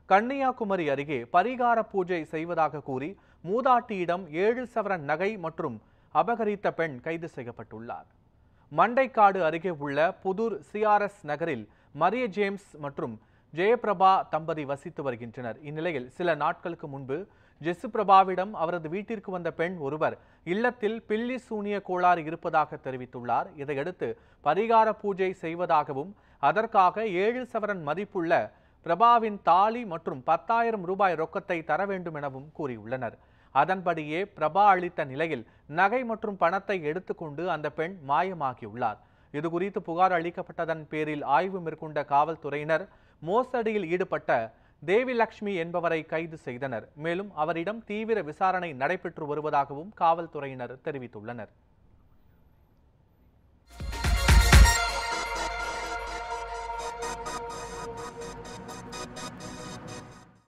கன்னியாகுமரி அருகே பரிகார பூஜை செய்வதாக கூறி மூதாட்டியிடம் 7 சவரன் நகை மற்றும் அபகரித்த பெண் கைது செய்யப்பட்டுள்ளார். மண்டைக்காடு அருகே உள்ள புதூர் சிஆர்எஸ் நகரில் மரிய ஜேம்ஸ் மற்றும் ஜெயபிரபா தம்பதி வசித்து வருகின்றனர். இந்நிலையில் சில நாட்களுக்கு முன்பு ஜெசுபிரபாவிடம் அவரது வீட்டிற்கு வந்த பெண் ஒருவர் இல்லத்தில் பில்லி சூனிய கோளாறு இருப்பதாக தெரிவித்துள்ளார். இதையடுத்து பரிகார பூஜை செய்வதாகவும் அதற்காக 7 சவரன் மதிப்புள்ள பிரபாவின் தாலி மற்றும் 10,000 ரூபாய் ரொக்கத்தை தர வேண்டும் எனவும் கூறியுள்ளனர். அதன்படியே பிரபா அளித்த நிலையில் நகை மற்றும் பணத்தை எடுத்துக்கொண்டு அந்த பெண் மாயமாகியுள்ளார். இதுகுறித்து புகார் அளிக்கப்பட்டதன் பேரில் ஆய்வு மேற்கொண்ட காவல்துறையினர் மோசடியில் ஈடுபட்ட தேவிலட்சுமி என்பவரை கைது செய்தனர். மேலும் அவரிடம் தீவிர விசாரணை நடைபெற்று வருவதாகவும் காவல்துறையினர் தெரிவித்துள்ளனர்.